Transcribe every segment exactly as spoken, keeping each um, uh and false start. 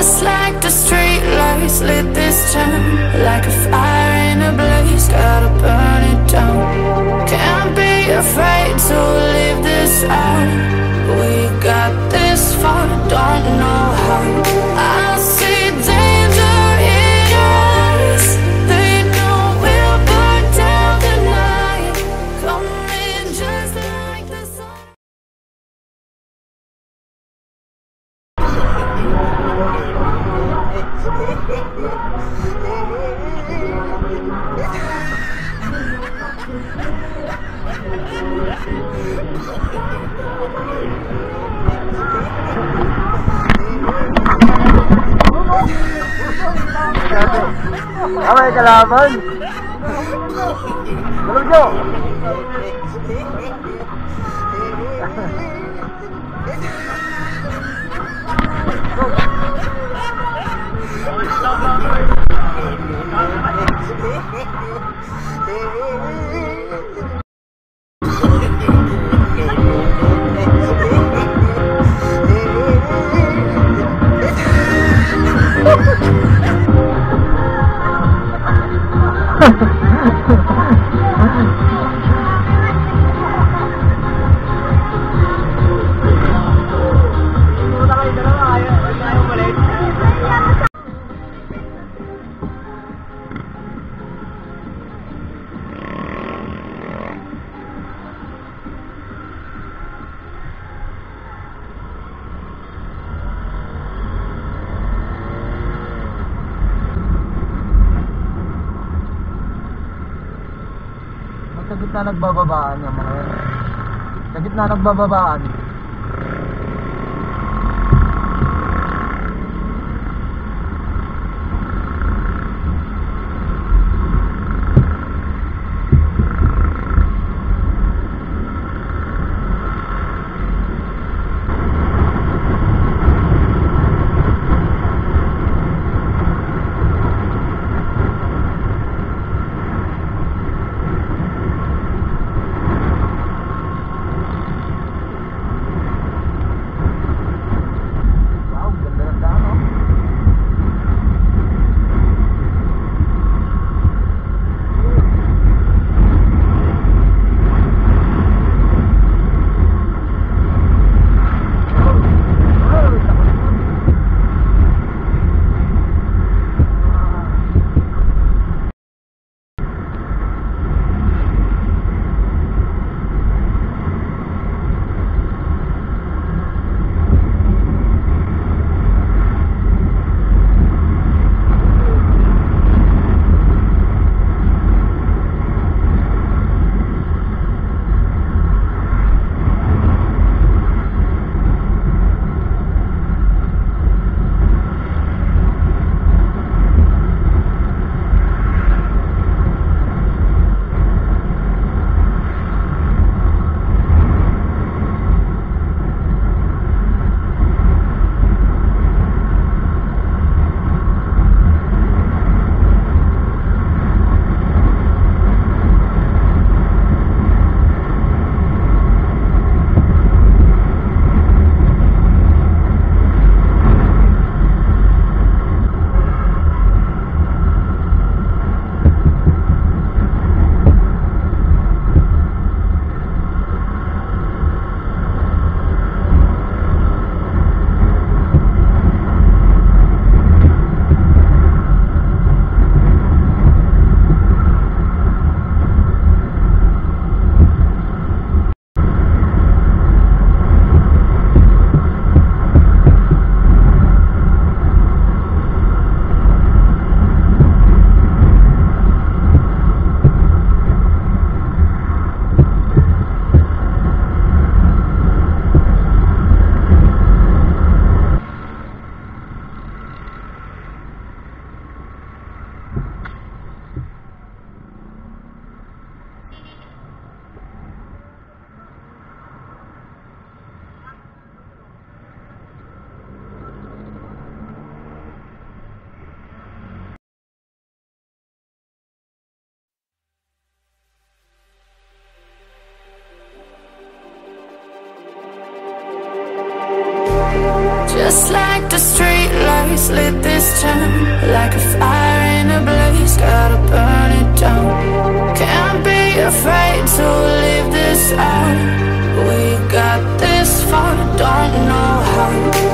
Just like the street lights lit this town, like a fire in a blaze, gotta burn it down. Can't be afraid to leave this out. We got this far, don't know how. I see danger in us. They know we'll burn down the night. Coming just like the sun. Ah, may kalaban. Tulog nyo. Sa gitna nagbababaan yung mga yan. Sa gitna nagbababaan. Just like the street lights lights lit this town like a fire in a blaze, gotta burn it down. Can't be afraid to leave this out. We got this far, don't know how.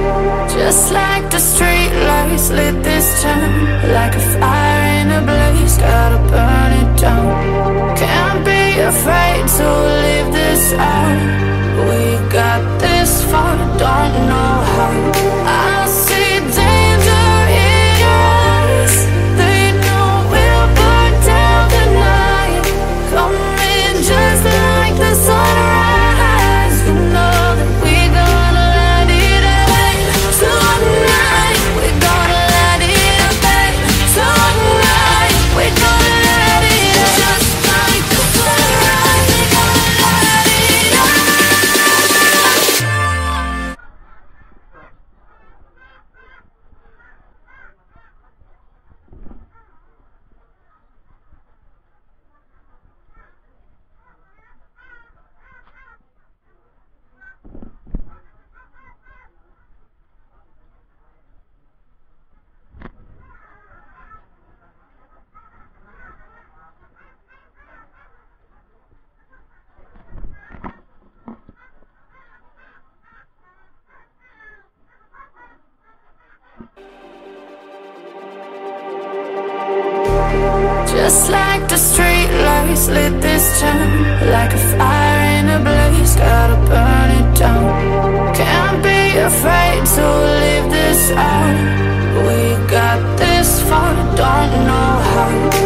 Just like the street lights lit this town, like a fire in a blaze, gotta burn it down. Can't be afraid to leave this out. We got this far, don't know how. I see danger in your eyes. They know we'll burn down the night. Coming just like the sunrise. You know that we gonna let it out. Tonight, we gonna let it out. Tonight, we gonna let it out. Just like the sunrise, we gonna let it out. Just like the street lights lit this town, like a fire in a blaze, gotta burn it down. Can't be afraid to leave this out. We got this far, don't know how.